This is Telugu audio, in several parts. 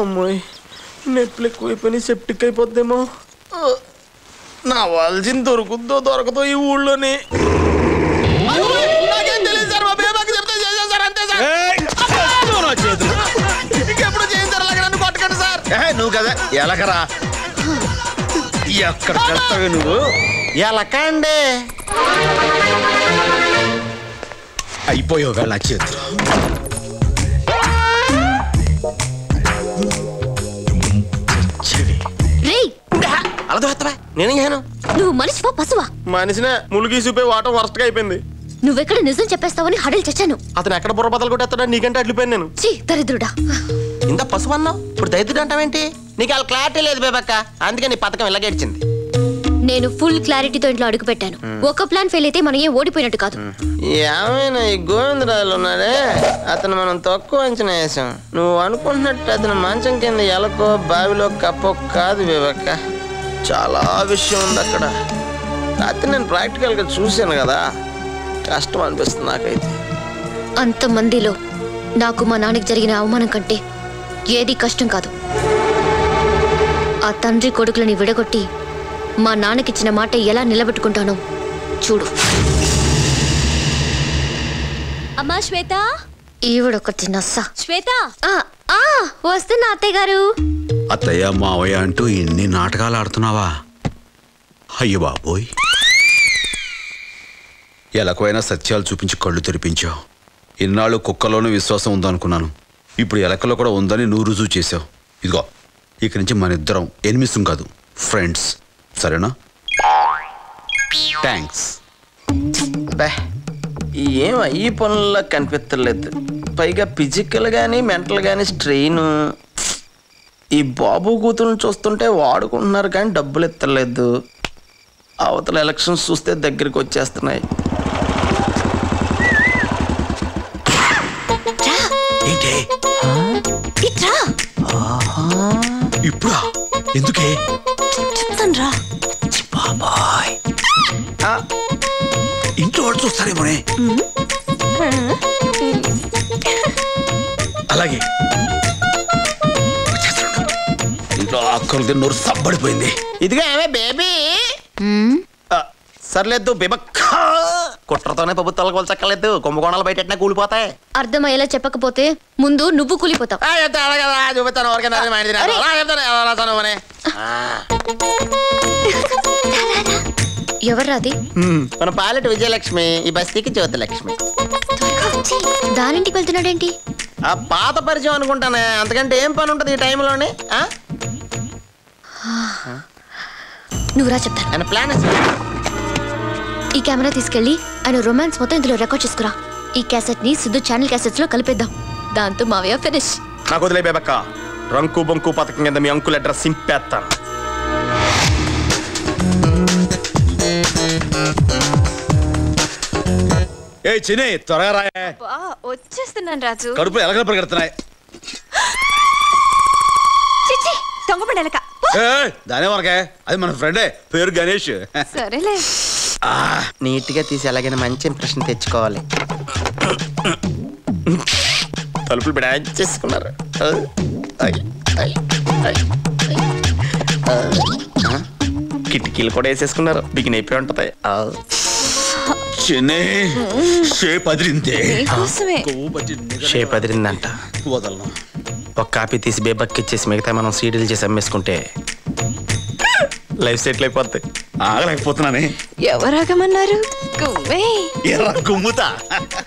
అమ్మాయి నొప్పులు ఎక్కువైపోయి సెప్టిక్ అయిపోద్దేమో. నా వాల్సిన దొరుకుద్దో దొరకదో ఈ ఊళ్ళోని. ఇంకెప్పుడు చేయించారు నన్ను కొట్టకండి సార్. నువ్వు కదా ఎలకరా, ఎక్కడ కడతావు నువ్వు? ఎలక అండి. అయిపోయావు వేళ చేతులు. అలా దొరుకుతావా? నేనేం చేయను. నువ్వు మనిషివా పశువా? మనిషినే. ములుగి చూపే వాటం వరస్ట్ గా అయిపోయింది. నువ్వెక్కడ నిజం చెప్పేస్తావని హడలు చచ్చాను. అతను ఎక్కడ బుర్ర బదలు కొట్టేస్తాడా? నీకంటే అట్లిపోయాను నేను. దరిద్రుడా. ఇంత పశువు అన్నావు, ఇప్పుడు దరిద్రుడు అంటావేంటి? నీకు అలా క్లారిటీ లేదు బేబక్క, అందుకే నీ పథకం ఇలా గడిచింది. నేను ఫుల్ క్లారిటీతో ఇంట్లో అడుగు పెట్టాను. ఒక ప్లాన్ ఫెయిల్ అయితే మనం ఏం ఓడిపోయినట్టు కాదు. ఏమైనా ఈ గోవిందరాజు ఉన్నాడే, అతను మనం తక్కువ అంచనా వేసాం. నువ్వు అనుకుంటున్నట్టు అతను మంచం కింద ఎలకో బావిలో కప్పో కాదు బేబక్క. చాలా విషయం ఉంది అక్కడ. రాత్రి నేను ప్రాక్టికల్గా చూశాను కదా, కష్టం అనిపిస్తుంది నాకైతే. అంతమందిలో నాకు మా నాన్నకి జరిగిన అవమానం కంటే ఏది కష్టం కాదు. ఆ తండ్రి కొడుకులని విడగొట్టి మా నాన్నకిచ్చిన మాట ఎలా నిలబెట్టుకుంటానో చూడు. అమ్మా శ్వేత. ఈవిడొకటి నస్స. శ్వేత వస్తున్నా అత్తయ్య గారు. అత్తయ్య మావయ్య అంటూ ఇన్ని నాటకాలు ఆడుతున్నావా? అయ్య బాబోయ్, ఎలకైనా సత్యాలు చూపించి కళ్ళు తెరిపించావు. ఇన్నాళ్ళు కుక్కలోనూ విశ్వాసం ఉందనుకున్నాను, ఇప్పుడు ఎలకలో కూడా ఉందని నువ్వు రుజువు చేసావు. ఇదిగో ఇక్కడి నుంచి మన ఇద్దరం ఎనిమిసం కాదు, ఫ్రెండ్స్, సరేనా? థ్యాంక్స్. ఏం ఈ పనుల్లో కనిపించలేదు. పైగా ఫిజికల్ గానీ మెంటల్ గానీ స్ట్రెయిన్. ఈ బాబు కూతురుని చూస్తుంటే వాడుకుంటున్నారు కానీ డబ్బులు ఎత్తలేదు. అవతల ఎలక్షన్స్ చూస్తే దగ్గరికి వచ్చేస్తున్నాయి. ఇప్పుడా? ఎందుకే? చెప్తాను రా. బాబాయ్, ఇంట్లో వాళ్ళు చూస్తారేమోనే. అలాగే ఇంట్లో అక్కడికి నోరు సబ్బడిపోయింది. ఇదిగా ఏమే బేబీ. సర్లేదు బేబక్క, కుట్రతోనే ప్రభుత్వాలకు వలచక్కర్లేదు. కుంభకోణాలు బయట కూలిపోతాయి. అర్థమయ్యేలా చెప్పకపోతే ముందు నువ్వు కూలిపోతావు. ఎవర్రాది? మన పాలెట్ విజయలక్ష్మి, ఈ బస్తీకి జ్యోతిలక్ష్మి. దానింటికి వెళ్తున్నాడేంటి? ఆ పాత పరిచయం అనుకుంటానే, అంతకంటే ఏం పని ఉంటుంది ఈ టైంలోనే. నువ్వురా చెప్తాను. ప్లాన్ ఈ కెమెరా తీసుకెళ్లి ఆయన రొమాన్స్ మొత్తం ఇందులో రికార్డ్ చేసుకురా. ఈ క్యాసెట్ ని సిద్ధు ఛానల్ క్యాసెట్స్ లో కలిపేద్దాం. దాంతో మావయ్య ఫినిష్. నాకు వదిలే బేబక్క, రంకు బొంకు పథకం కింద మీ అంకుల్ అడ్రస్ సింపేస్తాను. ఏ చిన్ని, త్వరగా రాయే. వచ్చేస్తున్నాను రాజు. కడుపు ఎలకలు పరిగెడుతున్నాయి. దొంగపడెలక దానే మనకే, అది మన ఫ్రెండే, పేరు గణేష్. సరేలే. నీట్ గా తీసి ఎలాగైనా మంచి ఇంప్రెషన్ తెచ్చుకోవాలి. తలుపులు బిడాంచ్ చేసుకున్నారు. కిటికీలు కూడా వేసేసుకున్నారు. బిగిన్ అయిపోయి ఉంటది. షేప్ అదిరిందంట. వదలను. ఒక కాపీ తీసి బేబక్కి ఇచ్చేసి మిగతా మనం సీడీలు చేసి అమ్మేసుకుంటే లైఫ్ సెటిల్ అయిపోద్ది. ఆగలేకపోతున్నానే. ఎవరాగమన్నారు? కుమ్ముతా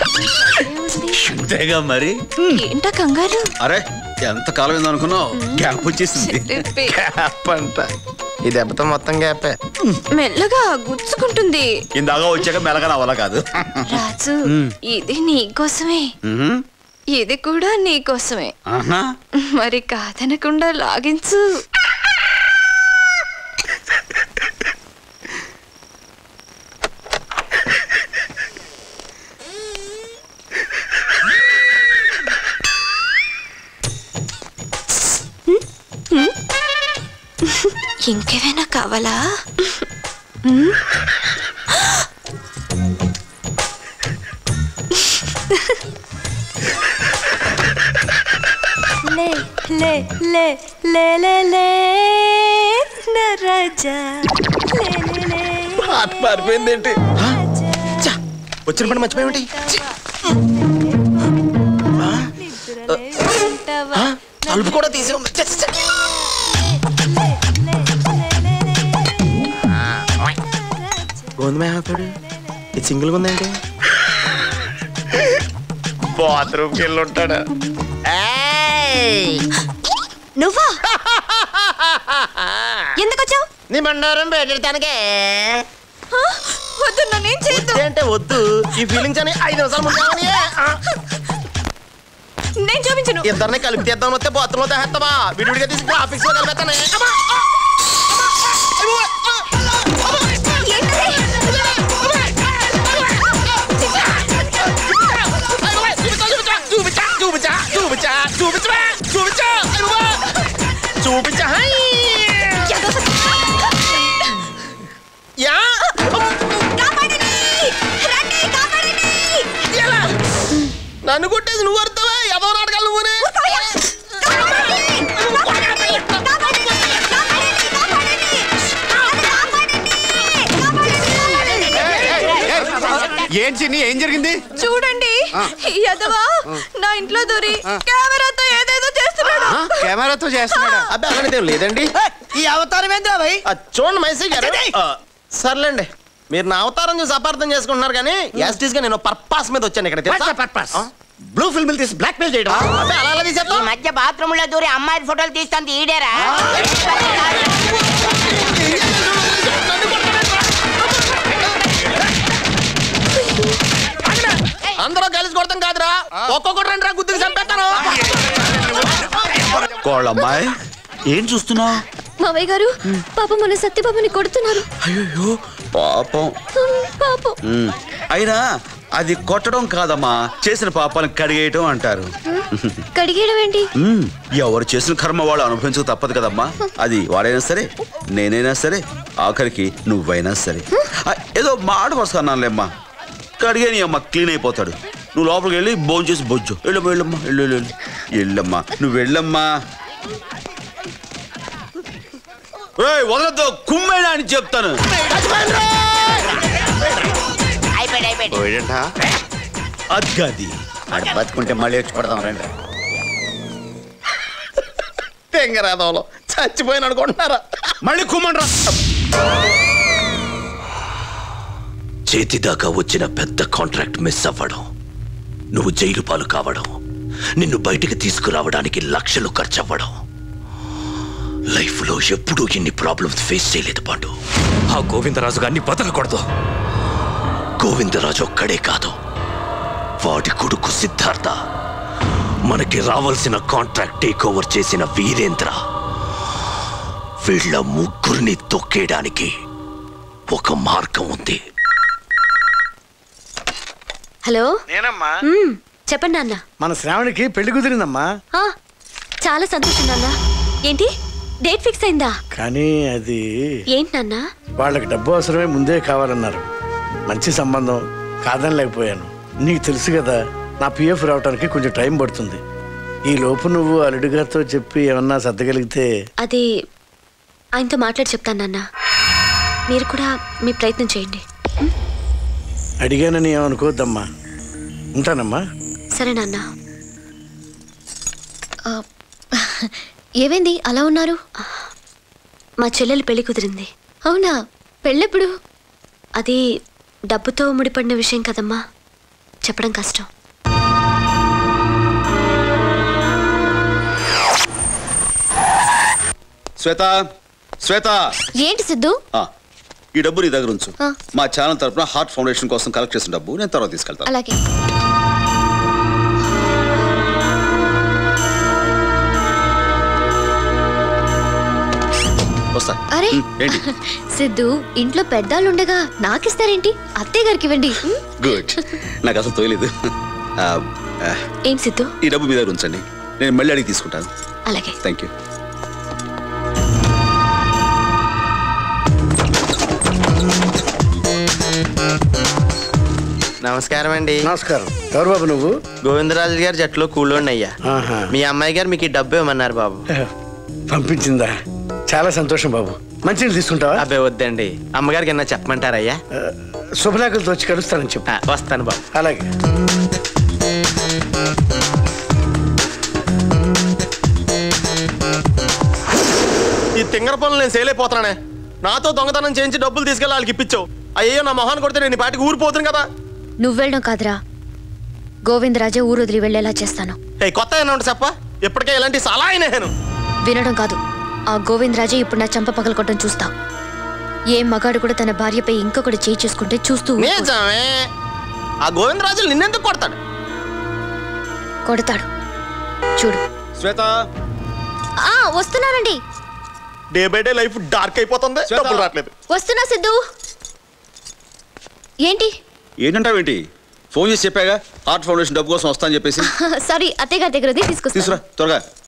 అంతేగా మరి. ఏంటా కంగారు? అరే ఎంత కాలం ఏందో అనుకున్నావు, గ్యాప్ వచ్చేసింది. గ్యాప్ అంట, ఈ దెబ్బతో మొత్తం గ్యాపే. మెల్లగా గుచ్చుకుంటుంది. ఇందాక వచ్చాక మెల్లగా రావాలా కాదు. రాజు, ఇది నీకోసమే, ఇది కూడా నీకోసమే. మరి కాదనకుండా లాగించు. ఇంకేమైనా కావాలా? లే లే లే లే లే లే నా రాజా లే మారిపోయిందేంటి? వచ్చిన పని మర్చిపోయేంటి? తలుపు కూడా తీసి ఉంది. గోందమేస్తాడు ఇది సింగిల్గా ఉందేంటి? బాత్రూమ్కి వెళ్ళి ఉంటాడు. నువ్వా ఎందుకు వచ్చావు? నీ బండారం పెట్టడానికే. వద్దు నన్నేం చేయొద్దు. అంటే వద్దు ఈ ఫీలింగ్స్ అని 5 నిమిషాలు ముందు నేను చూపించను. ఇద్దరిని కలిపి తీద్దాం వస్తే బాత్రూమ్ లో తెస్తావా? విడివిడిగా తీసుకుని ఆఫీస్ లో కలిపేస్తానే. చూపించా నన్ను కొట్టేసి నువ్వు అర్థవా? ఏదో నాటకాలు నువ్వునే. ఏంటి చిన్ని, ఏం జరిగింది? చూడండి యదవా నా ఇంట్లో దూరి కెమెరాతో ఏదేదో చేస్తున్నాడు. కెమెరాతో చేస్తున్నాడా? అబ్బాయి అలాంటిదేం లేదండి. ఈ అవతారం ఏంద్రా భయ్? చూడండి మైసీ గారు. సర్లేండి, మీరు నా అవతారం చూసి అపార్థం చేసుకుంటున్నారు కానీ యాస్టీస్ గా నేను పర్పస్ మీద వచ్చాను ఇక్కడ. బ్లూ ఫిల్మ్ తీసి బ్లాక్ మెయిల్ చేయడం. అలా తీసేస్తా. ఈ మధ్య బాత్రూమ్ లో దూరి అమ్మాయి ఫోటోలు తీస్తాను ఈడేరా? అందరూ కలిసి కొడతాం కాదురా, ఒక్కొక్కటి 2 గుద్దుకు చంపేస్తాను. కోళ్ళమ్మాయి ఏం చూస్తున్నావు? మావయ్య గారు పాపం మన సత్యబాబుని కొడుతున్నారు. అయ్యో పాపం. పాపం. అయినా అది కొట్టడం కాదమ్మా, చేసిన పాపాలను కడిగేయటం అంటారు. కడిగేయడం ఏంటి? ఎవరు చేసిన కర్మ వాళ్ళు అనుభవించక తప్పదు కదమ్మా. అది వాడైనా సరే, నేనైనా సరే, ఆఖరికి నువ్వైనా సరే. ఏదో మాట వరుసన్నానులేమ్మా. కడిగేని అమ్మ క్లీన్ అయిపోతాడు. నువ్వు లోపలికి వెళ్ళి భోజనం చేసి బొజ్జు. వెళ్ళమ్మా వెళ్ళమ్మా వెళ్ళు వెళ్ళమ్మా, నువ్వు వెళ్ళమ్మా. వదలద్దు, కుమ్మేనా అని చెప్తాను. అది బతుకుంటే మళ్ళీ వచ్చి పడదాం రండి. తెంగరాదంలో చచ్చిపోయిన అనుకుంటున్నారా? మళ్ళీ కుమ్మండ్రా. చేతిదాకా వచ్చిన పెద్ద కాంట్రాక్ట్ మిస్ అవ్వడం, నువ్వు జైలు పాలు కావడం, నిన్ను బయటికి తీసుకురావడానికి లక్షలు ఖర్చు అవ్వడం. లైఫ్ లో ఎప్పుడూ ఇన్ని ప్రాబ్లమ్స్ ఫేస్ చేయలేదు పాండు. ఆ గోవిందరాజు గారిని బతకూడదు. గోవిందరాజు ఒక్కడే కాదు, వాడి కొడుకు సిద్ధార్థ, మనకి రావాల్సిన కాంట్రాక్ట్ టేక్ ఓవర్ చేసిన వీరేంద్ర, వీళ్ళ ముగ్గురిని తొక్కేయడానికి ఒక మార్గం ఉంది. హలో నేనమ్మా. చెప్పండి నాన్న. మన శ్రావణికి పెళ్లి కుదిరిందమ్మా. చాలా సంతోషం నాన్న. ఏంటి డేట్ ఫిక్స్ అయిందా? కానీ అది ఏంటి నాన్న? వాళ్ళకి డబ్బు అవసరమే, ముందే కావాలన్నారు. మంచి సంబంధం, కాదనలేకపోయాను. నీకు తెలుసు కదా, నా పిఎఫ్ రావడానికి కొంచెం టైం పడుతుంది. ఈ లోపు నువ్వు అల్లుడి గారితో చెప్పి ఏమన్నా సర్దగలిగితే. అది ఆయనతో మాట్లాడి చెప్తాను నాన్న. మీరు కూడా మీ ప్రయత్నం చేయండి. అడిగానని ఏమనుకోవద్దమ్మా. ఉంటానమ్మా. సరే నాన్న. ఏమైంది అలా ఉన్నారు? మా చెల్లెలు పెళ్లి కుదిరింది. అవునా? పెళ్ళెప్పుడు? అది డబ్బుతో ముడిపడిన విషయం కదమ్మా, చెప్పడం కష్టం. శ్వేత, శ్వేత. ఏంటి సిద్ధు? ఈ డబ్బు నీ దగ్గర ఉంచు. మా ఛానల్ తరపున హార్ట్ ఫౌండేషన్ కోసం కలెక్ట్ చేసిన డబ్బు నేను తర్వాత తీసుకెళ్తాను. అలాగే. అరే సిద్ధు, ఇంట్లో పెద్దాళ్ళు ఉండగా నాకిస్తారేంటి? అత్తయ్య గారికి ఇవ్వండి. గుడ్, నాకు అసలు తోయలేదు. ఏం సిద్ధు? ఈ డబ్బు మీ దగ్గర ఉంచండి, నేను మళ్ళీ అడిగి తీసుకుంటాను. అలాగే. Thank you. నమస్కారం అండి. నమస్కారం. ఎవరు బాబు నువ్వు? గోవిందరాజు గారి జట్లో కూలోండి అయ్యా. మీ అమ్మాయి గారు మీకు ఈ డబ్బు ఇవ్వమన్నారు బాబు. పంపించిందా? చాలా సంతోషం బాబు. మంచిగా తీసుకుంటావా? అబ్బాయి వద్దండి, అమ్మగారికి ఏమన్నా చెప్పమంటారయ్యా? శుభలేఖలతో వచ్చి కలుస్తానని చెప్పు. వస్తాను బాబు. అలాగే. ఈ తింగర పనులు నేను సేలైపోతున్నానే. నాతో దొంగతనం చేయించి డబ్బులు తీసుకెళ్ళి వాళ్ళకి ఇప్పించావు. అయ్యో నా మొహాన్ని కొడితే నేను పాటికి ఊరిపోతుంది కదా. నువ్వు వెళ్ళడం కాదురా, గోవిందరాజే ఊరు వదిలి వెళ్ళేలా చేస్తాను. కొత్త ఏమన్నా ఉంటే చెప్ప. ఇప్పటికే ఇలాంటి సలహా నేను వినడం కాదు, ఆ గోవిందరాజే ఇప్పుడు నా చంప పగలకొట్టడం చూస్తా. ఏ మగాడు కూడా తన భార్యపై ఇంకొకటి చేయి చేసుకుంటే చూస్తూ నిజమే. ఆ గోవిందరాజు నిన్నెందుకు కొడతాడు? కొడతాడు చూడు. శ్వేత, వస్తున్నానండి. Day by day life dark అయిపోతుంది. డబ్బులు రావట్లేదు. వస్తున్నా సిద్ధు. ఏంటి ఏంటంటావేంటి? ఫోన్ చేసి చెప్పాగా ఆర్ట్ ఫౌండేషన్ డబ్బు కోసం వస్తా అని చెప్పేసి. సారీ, అత్తయ్య గారి దగ్గర తీసుకొస్తా. తీసురా త్వరగా.